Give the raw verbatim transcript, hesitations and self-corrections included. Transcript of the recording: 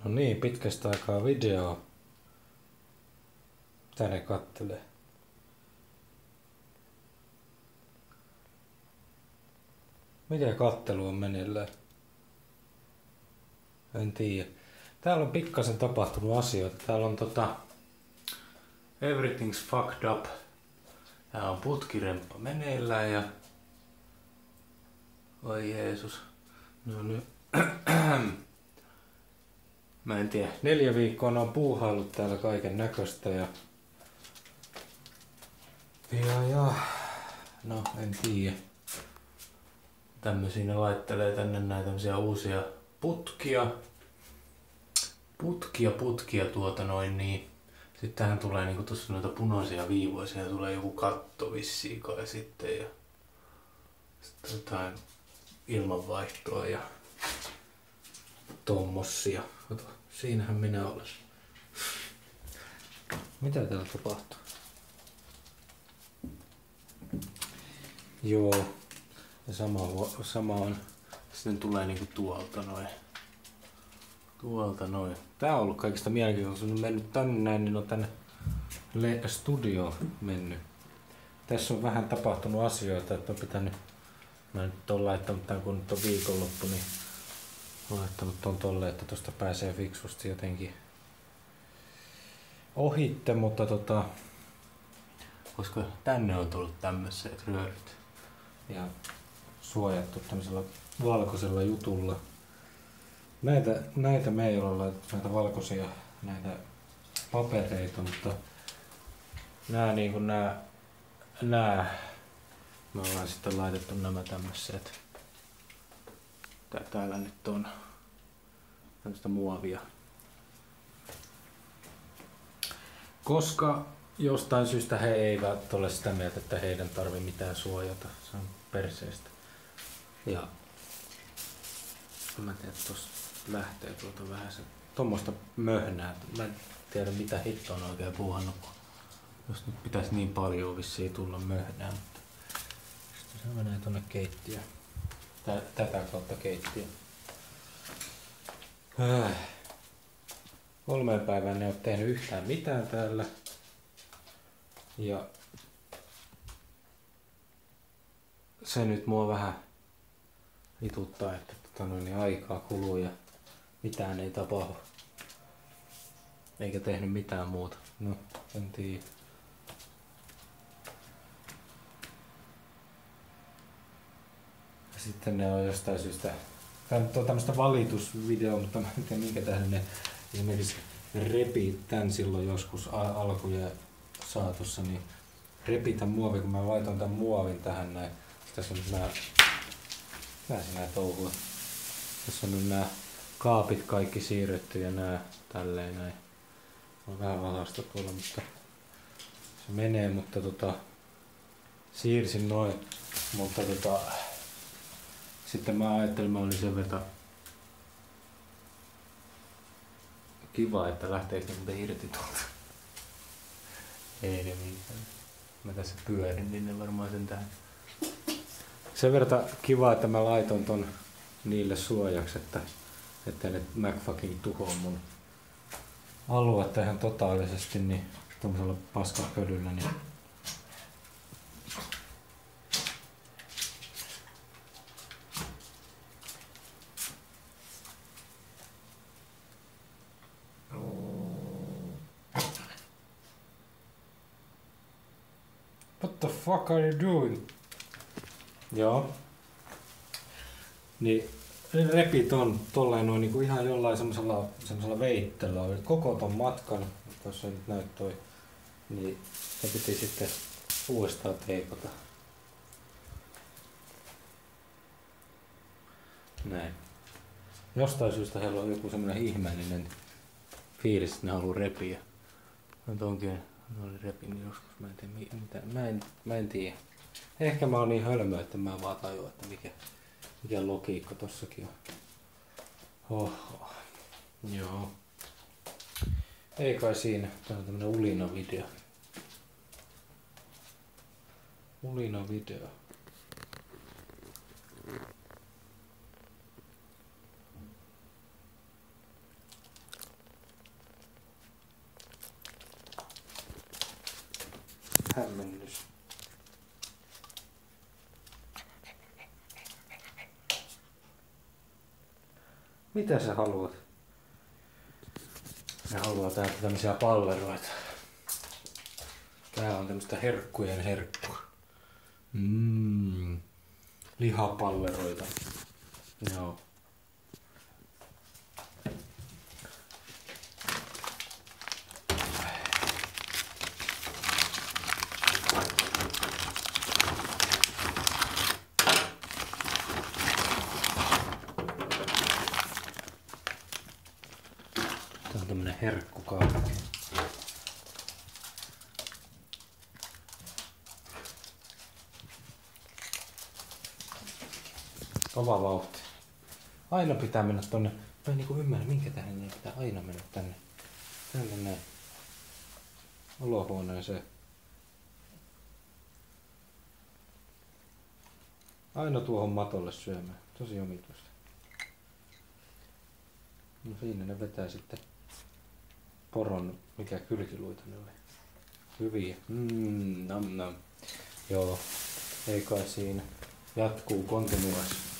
No niin, pitkästä aikaa videoa. Mitä ne kattelee? Miten kattelu on meneillään? En tiedä. Täällä on pikkasen tapahtunut asioita. Täällä on tota... Everything's fucked up. Tää on putkiremppa meneillään ja... Oi Jeesus. No nyt... Mä en tiedä. Neljä viikkoa on puuhaillut täällä kaiken näköistä ja... Ja ja... No en tiedä. Tämmösiä ne laittelee tänne näitä tämmösiä uusia putkia. Putkia, putkia tuota noin niin. Sitten tähän tulee niinku tossa noita punaisia viivoja, siellä tulee joku katto vissiin kai sitten ja sitten jotain ilmanvaihtoa ja tommosia. Kato, siinähän minä olen. Mitä täällä tapahtuu? Joo. Ja sama, sama on. Sitten tulee niinku tuolta noin. Tuolta noin. Tää on ollut kaikista mielenkiintoista. Kun on mennyt tänne näin, niin on tänne studioon mennyt. Tässä on vähän tapahtunut asioita, että on pitänyt... Mä nyt oon laittanut tän, kun nyt on viikonloppu, niin oon laittanut ton tolle, että tosta pääsee fiksusti jotenkin ohitte, mutta tota... Koska tänne on tullut tämmöiset röörit. Ja suojattu tämmöisellä valkoisella jutulla. Näitä, näitä me ei ole laitettu, näitä valkoisia, näitä papereita, mutta nää niinku nää, nää, me ollaan sitten laitettu nämä tämmöiset. Tää täällä nyt on tämmöistä muovia. Koska jostain syystä he eivät ole sitä mieltä, että heidän tarvii mitään suojata. Se on perseestä. Ja mä tiedän, että tossa lähtee tuolta vähän se tommoista möhnää. Mä en tiedä mitä hittoa on oikein puhannut, jos nyt pitäisi niin paljon vissiin tulla möhnää. Mutta sitten se menee tonne keittiöön. Tätä kautta keittiöön. Kolmeen päivään ne ei ole tehnyt yhtään mitään täällä. Ja se nyt mua vähän vituttaa, että tota noin, niin aikaa kuluu ja mitään ei tapahdu. Eikä tehnyt mitään muuta. No, en tiedä. Ja sitten ne on jostain syystä... Tää nyt on tämmöstä valitusvideoa, mutta mä en tiedä minkä tähden ne esimerkiksi repi tän silloin joskus alkuja saatossa, niin repi tän muovin, kun mä laitoin tän muovin tähän näin. Tässä on nyt nää... Mitä sinä touhua? Tässä on nyt nää kaapit kaikki siirretty ja nää tälleen näin. On vähän valasta tuolla, mutta se menee, mutta tota... Siirsin noin, mutta tota... Sitten mä ajattelin, mä olin sen verran kiva, että lähteekö ne muuten irti tuolta. Ei ne mitään. Mä tässä pyörin, niin ne varmaan sen tähän. Sen verran kiva, että mä laitoin ton niille suojaksi, että ettei ne McFucking tuhoa mun aluetta ihan totaalisesti, niin tommosella paskapölyllä. Niin What the fuck are you doing? Joo. Niin repi ton tolleen noin niinku ihan jollain semmosella, semmosella veittelöllä. Oli koko ton matkan, tuossa nyt näyt toi, niin se piti sitten uudestaan teipata. Näin. Jostain syystä heillä on joku semmonen ihmeellinen fiilis, että ne haluu repiä. Mutta onkin, ne oli repinyt joskus, mä en tiedä mitä, mä en, mä en tiedä. Ehkä mä oon niin hölmö, että mä vaan tajuan, että mikä, mikä logiikka tossakin on. Oho. Joo. Ei kai siinä. Tää on tämmönen ulina-video. Ulina-video. Mitä sä haluat? Ne haluaa täältä tämmösiä palleroita. Tää on tämmöstä herkkujen herkkua. Mmm. Lihapalleroita. Joo. Tää on tämmönen herkkukarkki. Kova vauhti. Aina pitää mennä tonne. Mä en niinku ymmärrä, minkä tähden niin pitää aina mennä tänne. Tänne näin. Olohuoneeseen. Aina tuohon matolle syömään. Tosi omituista. No siinä ne vetää sitten poron, mikä kylkiluita ne oli. Hyviä. Mmm, nam nam. Joo, ei kai siinä. Jatkuu kontinuoissa.